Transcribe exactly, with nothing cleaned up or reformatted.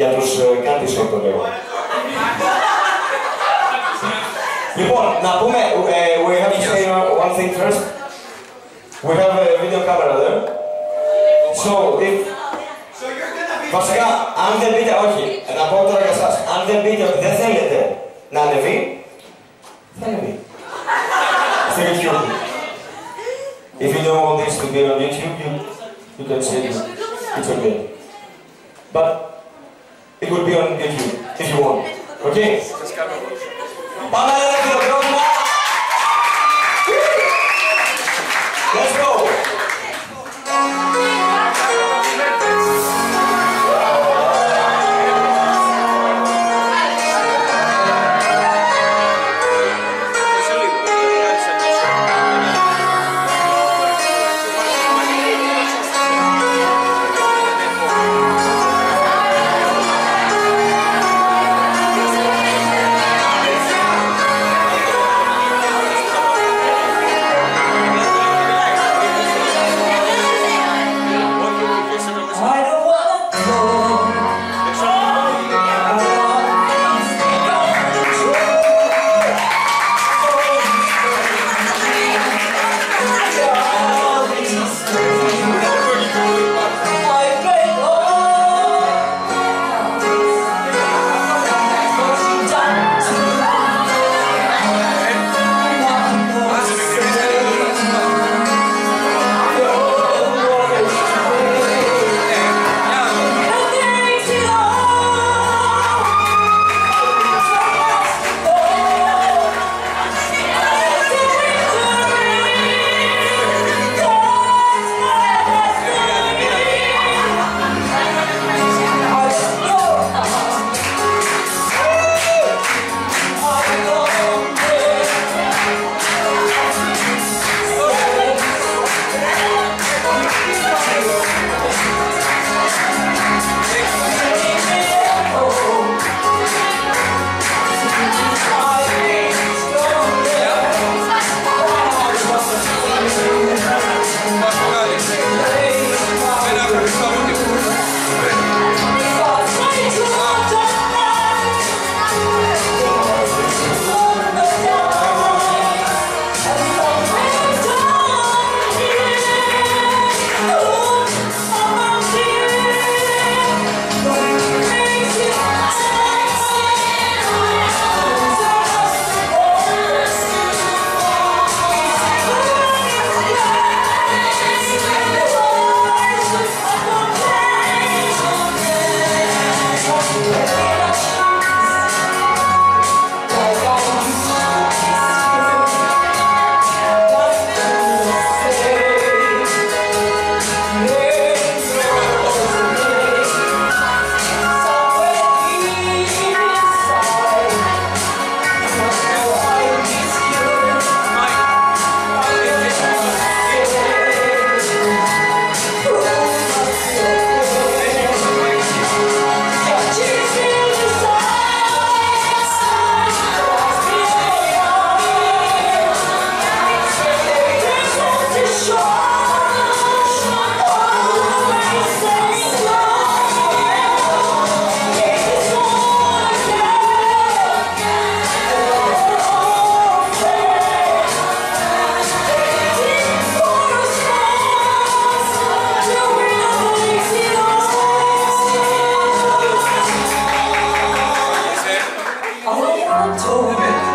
για τους κάτι σοκ το λέω. Λοιπόν, να πούμε, uh, we have to say one thing first. We have a video camera there. So, if... Βασικά, αν δεν πείτε, όχι, να πω τώρα για εσάς, αν δεν πείτε ότι δεν θέλετε να ανεβεί, θα ανεβεί. Στο YouTube. If you don't want this to be on YouTube, you, you can say this. It's okay. But it will be on YouTube, if you want. Okay? Πάμε να έρθει το πρόγραμμα. Let's go! I want to